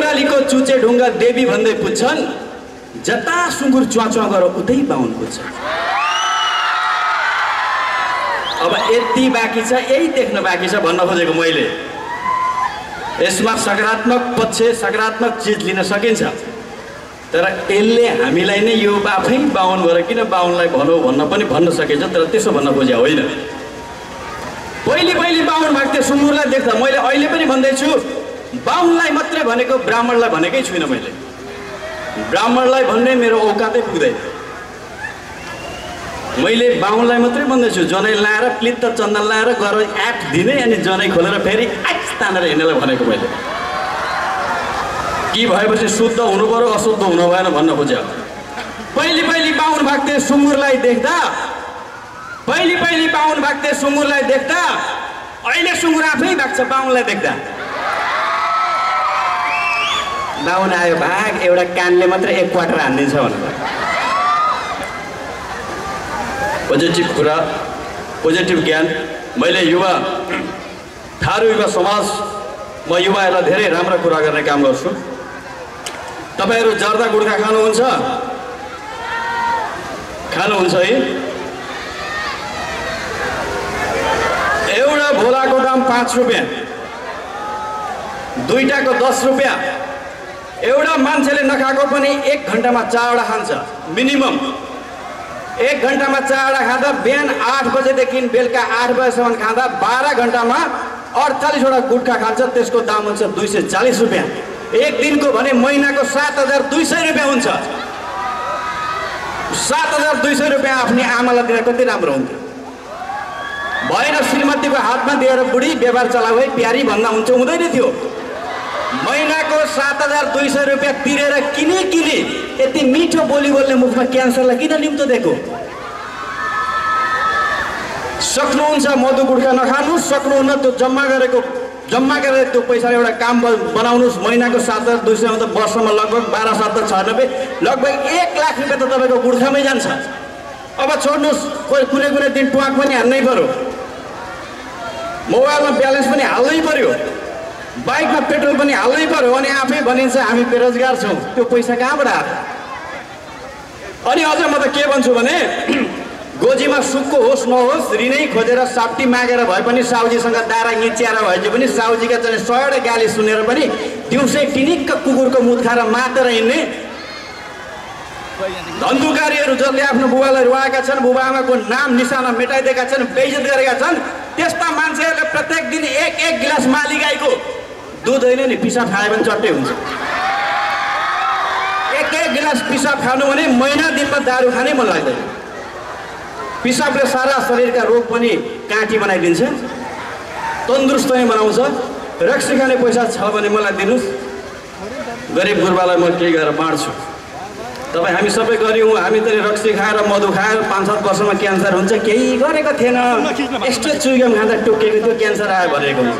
देउरालीको चुचे ढुङ्गा देवी भन्दै पुच्छन्, जता सुँगुर च्वाच्वा गर उतै बाहुन पुग्छ। अब यति बाँकी छ, यही देख्न बाँकी छ भन्न खोजेको मैले। यसमा सकारात्मक पक्ष, सकारात्मक चिज लिन सकिन्छ, तर यसले हामीलाई नै यो आफै बाहुन भएर किन बाहुनलाई भनौँ भन्न पनि भन्न सकिन्छ, तर त्यसो भन्न खोजे होइन। पहिले बाहुन भएको सुँगुरलाई देख्दा मैले अहिले पनि भन्दैछु, बाहुनलाई मात्रै भनेको, ब्राह्मणलाई भनेकै छुइनँ मैले। ब्राह्मणलाई भन्ने मेरो औकातै पुग्दैन। मैले बाहुनलाई मात्रै भन्दैछु, जनै लाएर प्लित्त चन्दन लाएर गएर एप दिने अनि जनै खोलेर फेरि आच तानेर हिँड्नेलाई भनेको मैले। कि भएपछि शुद्ध हुनु पर्यो, अशुद्ध हुनु भएन भन्न खोज्यो। पहिले बाहुन भाग्थे सुँगुरलाई देख्दा, पहिले बाहुन भाग्थे सुँगुरलाई देख्दा, अहिले सुँगुर आफै भाग्छ बाहुनलाई देख्दा। बाहुन आयो भाग, एउटा कानले मात्रै एक क्वार्टर हानिदिन्छ भनेर। पोजिटिभ कुरा, पोजिटिभ ज्ञान। मैले युवा, थारू युवा समाज, म युवाहरूलाई धेरै राम्रो कुरा गर्ने काम गर्छु। तपाईहरु जर्दा गुड्का खानुहुन्छ? खानुहुन्छ है? एउटा भोलाको दाम 5 रुपैयाँ, दुईटाको 10 रुपैयाँ। एउटा मान्छेले नखाएको पनि 1 घण्टामा 4 वटा खान्छ मिनिमम। 1 घण्टामा 4 वटा खाँदा बिहान 8 बजेदेखि बेलुका 8 बजेसम्म खाँदा 12 घण्टामा 48 वटा गुट्खा खान्छ। त्यसको दाम हुन्छ 240 रुपैयाँ। एक दिनको भने महिनाको 7200 रुपैयाँ हुन्छ। 7200 रुपैयाँ आफ्नी आमालाई दिँदा कति राम्रो हुन्थ्यो। भएन श्रीमतीको हातमा दिएर बुढी व्यवहार चलाऊ है प्यारी भन्दा हुन्छ, हुँदैन थियो। महिनाको 7200 रुपैयाँ तिरेर किने यति मिठो बोली बोल्ने मुखमा क्यान्सरलाई किन निम्तो दिएको? सक्नुहुन्छ मधु गुड्खा नखानु, सक्नुहुन्न त्यो जम्मा गरेर त्यो पैसा एउटा काम बनाउनुहोस्। महिनाको 7200 त वर्षमा लगभग 12×7=96, लगभग 1 लाख रुपैयाँ त तपाईँको गुड्खामै जान्छ। अब छोड्नुहोस्, कुनै दिन ट्वाक पनि हाल्नै पर्यो, मोबाइलमा ब्यालेन्स पनि हाल्नै पर्यो, बाइकमा पेट्रोल पनि हाल्नै पर्यो, अनि आफै भनिन्छ हामी बेरोजगार छौँ। त्यो पैसा कहाँबाट आयो? अनि अझ म त के भन्छु भने गोजीमा सुक्को होस् नहोस्, ऋणै खोजेर साप्टी मागेर भए पनि साउजीसँग दारा निच्याएर भए पनि साउजीका चाहिँ 100 वटा गाली सुनेर पनि दिउँसै टिनिक्क कुकुरको मुख खाएर मातेर हिँड्ने धन्धुकारीहरू जसले आफ्नो बुबालाई रुवाएका छन्, बुबा आमाको नाम निशाना मेटाइदिएका छन्, बेइज्जत गरेका छन्, त्यस्ता मान्छेहरूले प्रत्येक दिन 1 गिलास माली गाईको दुध होइन नि पिसाब खायो भने चट्टै हुन्छ। 1 गिलास पिसाब खानु भने महिना दिनमा दारू खानै मन लाग्दैन। पिसाबले सारा शरीरका रोग पनि काँटी बनाइदिन्छ, तन्दुरुस्त नै बनाउँछ। रक्सी खाने पैसा छ भने मलाई दिनुहोस्, गरिब गुरुबालाई म केही गरेर बाँड्छु। तपाईँ हामी सबै गऱ्यौँ, हामी त रक्सी खाएर मधु खाएर 5-7 वर्षमा क्यान्सर हुन्छ, केही गरेको थिएन। यस्तो चुइगम खाँदा टोकेको त्यो क्यान्सर आयो भनेको हुन्छ।